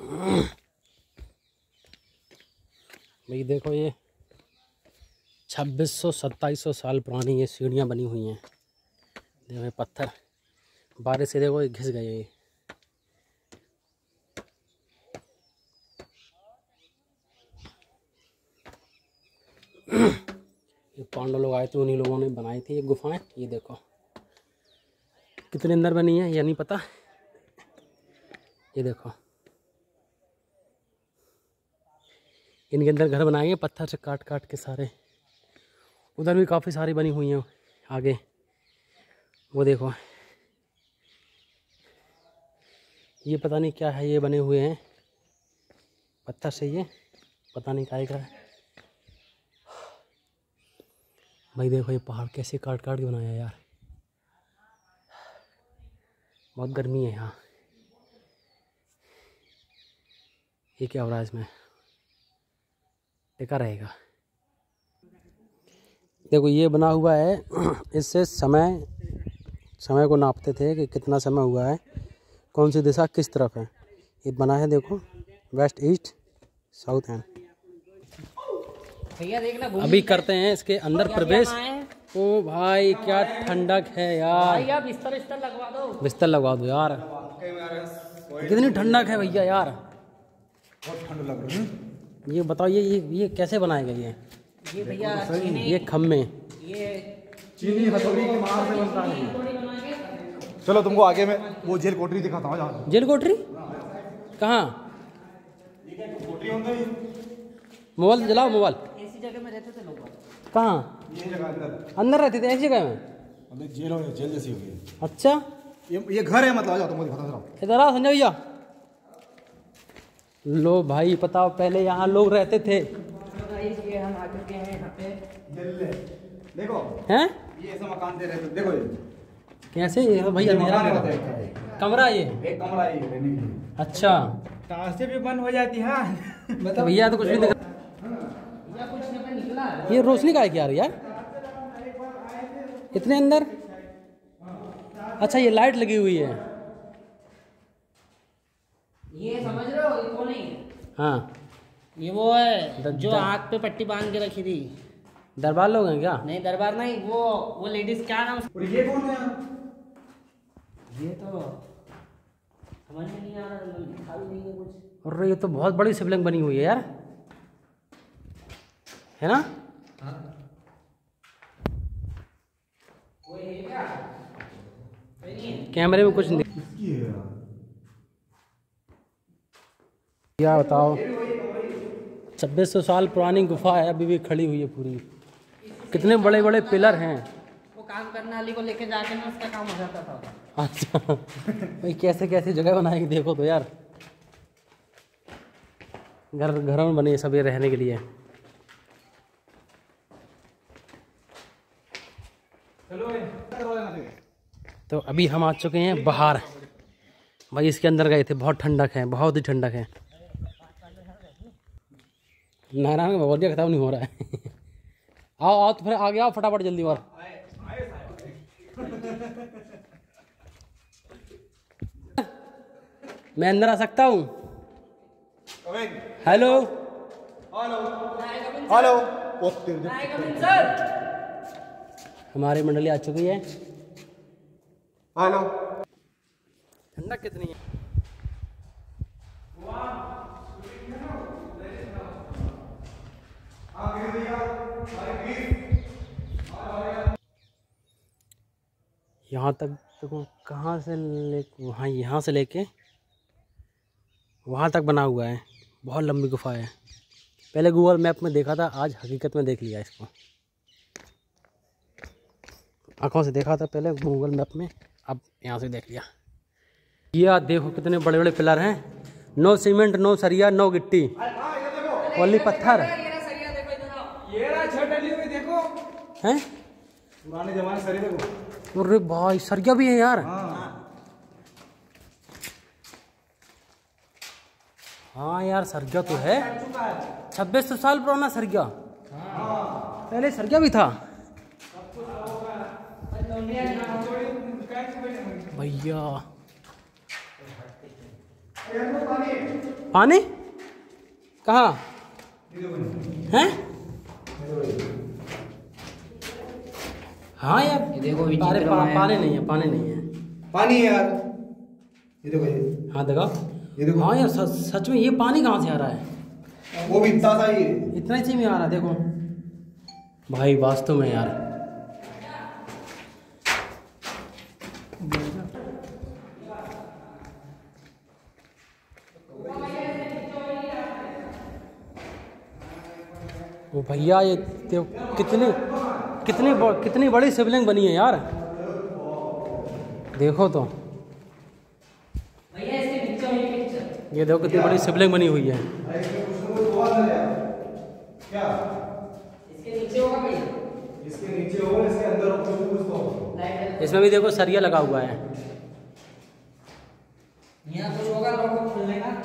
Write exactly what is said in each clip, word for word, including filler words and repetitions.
भाई देखो ये छब्बीस सौ सत्ताईस सौ साल पुरानी ये सीढ़ियाँ बनी हुई हैं। देखो ये पत्थर बारिश से देखो ये घिस गए ये। ये पांडव लोग आए थे, उन्हीं लोगों ने बनाई थी ये गुफाएं। ये देखो कितने अंदर बनी है ये नहीं पता। ये देखो इनके अंदर घर बनाए हैं पत्थर से काट काट के सारे। उधर भी काफ़ी सारी बनी हुई हैं आगे। वो देखो ये पता नहीं क्या है, ये बने हुए हैं पत्थर से, ये पता नहीं क्या का है। भाई देखो ये पहाड़ कैसे काट काट के बनाया यार। बहुत गर्मी है यहाँ। ये क्या हो रहा है इसमें, टिका रहेगा। देखो ये बना हुआ है, इससे समय समय को नापते थे कि कितना समय हुआ है, कौन सी दिशा किस तरफ है। ये बना है देखो वेस्ट ईस्ट साउथ एंड। भैया देखना अभी करते हैं इसके अंदर प्रवेश। ओ भाई क्या ठंडक है यार। भैया बिस्तर बिस्तर लगवा दो, बिस्तर लगवा दो यार। कितनी ठंडक है भैया यार, बहुत ठंड लग रही है। ये बताओ ये ये ये कैसे बनाए गए ये ये भैया चीनी, ये खम्मे ये चीनी हथौड़ी के मार से बनता है। चलो तुमको आगे में वो जेल कोठरी दिखाता हूँ। जहाँ जेल कोठरी कहाँ? मोबाइल जलाओ मोबाइल। ऐसी जगह में रहते थे लोग। कहाँ? ये जगह अंदर अंदर रहते थे ऐसी जगह में? अबे जेल हो जेल जैसी हो गई। अच्छा ये ये घर है मतलब। आ जाओ तुमको दिखाता हूँ। इधर आओ संजय भैया। लो भाई बताओ पहले यहाँ लोग रहते थे। ये हम आ चुके हैं यहाँ पे। देखो हैं ये ऐसा मकान दे रहे थे। देखो ये कैसे ये भैया अंधेरा मकान में रहता है। कमरा ये। एक कमरा है ये रहने के लिए। अच्छा टाँसे भी बंद हो जाती है। तो भैया तो कुछ नहीं दिखा। भैया कुछ यहाँ पे निकला है। ये रोशनी का है क्या यार इतने अंदर? अच्छा ये लाइट लगी हुई है। ये समझ रहे हो ये कौन है? हाँ ये वो है द- जो द- आँख पे पट्टी बांध के रखी थी। दरबार लोग हैं क्या? नहीं दरबार नहीं, वो वो लेडीज क्या नाम? और ये कौन है? ये तो समझ में नहीं आ रहा, लिखा भी नहीं है कुछ। और ये तो बहुत बड़ी शिवलिंग बनी हुई है यार, है ना? वो ये क्या? कैमरे में कुछ नहीं दिख- इसकी है। क्या बताओ छब्बीस सौ साल पुरानी गुफा है, अभी भी खड़ी हुई है पूरी। कितने बड़े बड़े पिलर हैं। वो काम करने वाली को लेके जाके ना उसका काम हो जाता था। अच्छा भाई कैसे कैसे जगह बनाएगी देखो तो यार। घर घरों में बने सब ये रहने के लिए। तो अभी हम आ चुके हैं बाहर। भाई इसके अंदर गए थे, बहुत ठंडक है, बहुत ही ठंडक है। नारायण में बहुत खत्म नहीं हो रहा है। आओ आओ तो फिर आगे आओ फटाफट जल्दी। और मैं अंदर आ सकता हूँ? Hello hello. हमारी मंडली आ चुकी है। हेलो। ठंडक कितनी है? यहाँ तक देखो कहाँ से ले वहाँ यहाँ से लेके वहाँ तक बना हुआ है। बहुत लंबी गुफा है। पहले गूगल मैप में देखा था, आज हकीकत में देख लिया इसको। आँखों से देखा था पहले गूगल मैप में, अब यहाँ से देख लिया। ये देखो कितने बड़े बड़े पिलर हैं। नो सीमेंट, नो सरिया, नो गिट्टी, ओनली पत्थर हैं। पुराने जमाने सरी देखो। अरे भाई सरिया भी है यार। हाँ यार सरिया तो है। छब्बीस सौ साल पुराना सरिया। पहले सरिया भी था भैया। पानी कहाँ हैं? हाँ यार ये देखो अरे विचित्र पा, माया। पानी नहीं है, पानी नहीं है। पानी है यार, ये देखो ये हाँ देखो, ये देखो। हाँ यार सच, सच में ये पानी कहाँ से आ रहा है? वो भी इतना सा ही है। इतना ही में आ रहा है देखो भाई, वास्तव में यार। ओ भैया ये देखो कितनी कितनी ब- कितनी बड़ी शिवलिंग बनी है यार, देखो तो। भैया इसके नीचे वाली पिक्चर, ये देखो कितनी बड़ी शिवलिंग बनी हुई है। क्या इसके नीचे होगा भैया, इसके नीचे हो, इसके अंदर हो, कुछ कुछ तो हो। लाइट इसमें भी देखो सरिया लगा हुआ है। यहाँ कुछ होगा लोगों खुलने का।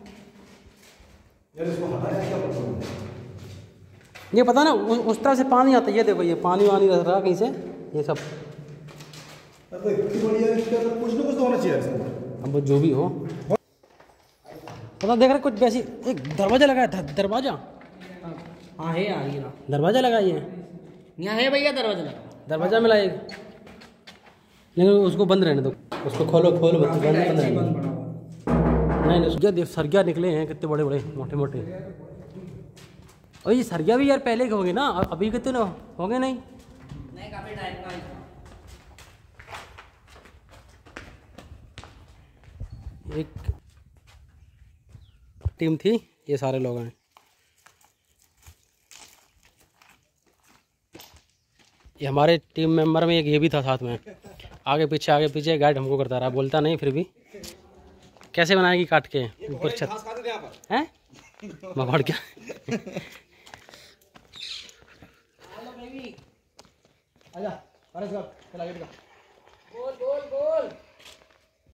यार इसको हटाया क्या मतलब है? ये पता ना उ, उस तरह से पानी आता है। ये देखो ये पानी वानी रह रहा कहीं से, ये सब। अरे इतनी बड़ी है, इसके अंदर कुछ ना कुछ तो होना चाहिए इसके अंदर। अब वो जो भी हो, पता देख रहे कुछ वैसी एक दरवाजा लगा है। द- दरवाजा हाँ है यार, ये ना दरवाजा लगाइए, यहाँ है भैया दरवाजा लगा। दरवाजा मिला एक, लेकिन उसको बंद रहने दो, उसको खोलो खोलो मत, बंद बंद रहने दो। बंद पड़ा हुआ। नहीं नहीं, देख सरगिया निकले हैं कितने बड़े बड़े मोटे मोटे। और ये सरगिया भी यार पहले के होंगे ना, अ- अभी कितने ना होंगे नहीं। नहीं काफी टाइम का है। एक टीम थी, ये सारे लोग हैं। ये हमारे टीम मेंबर में एक ये भी था साथ में, आगे पीछे आगे पीछे गाइड हमको करता रहा, बोलता नहीं फिर भी। कैसे बनाएगी काट के ऊपर छत हैं मगड़ क्या। आजा, अरे चल, चला गेट का। गोल गोल गोल।